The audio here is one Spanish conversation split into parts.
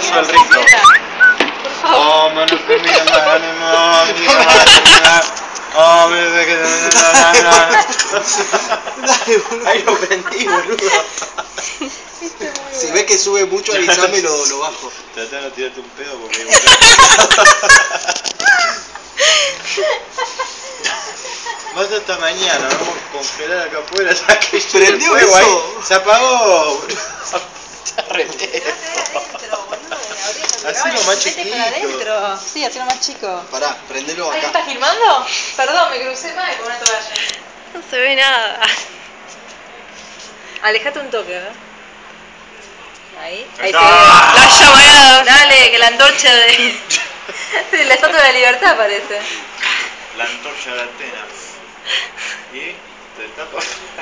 paso el rico. Oh, mano, mira, oh, mira, que ahí lo prendí, boludo. Si ves que sube mucho, avísame y lo bajo. Tratá de no tirarte un pedo porque... Más hasta mañana, vamos a congelar acá afuera, ya que ¿Prendió el fuego eso? ahí se apagó, boludo. Hacelo más chiquito. Sí, hacelo más chico. Pará, prendelo ¿Ahí acá. estás filmando? Perdón, me crucé mal con una toalla. No se ve nada. Alejate un toque, ¿verdad? Ahí se ve. La llamarada. Dale, que la antorcha de... Sí, la estatua de la libertad parece. La antorcha de Atenas. Y te tapa.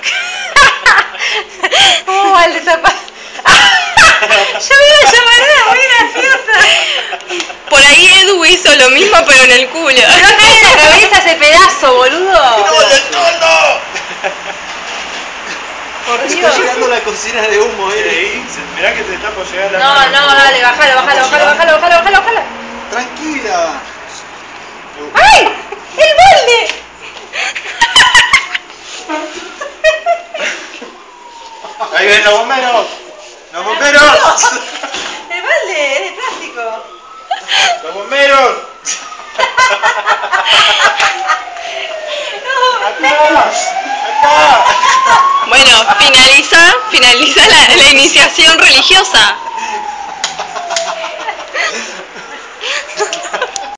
¿Cómo va el destapar? Yo vi la llamarada muy graciosa. Por ahí Edu hizo lo mismo pero en el culo. No cae en la cabeza ese pedazo, boludo. del todo! Por Está Dios. llegando la cocina de humo, Sí, mirá que te está por llegar la No, mano. no, dale, bájalo. Tranquila. ¡Ay! ¡El balde! Ahí ven los bomberos. ¡Los bomberos! ¡El balde! ¡Es de plástico! ¡Los bomberos! ¡Acá! Bueno, finaliza la iniciación religiosa.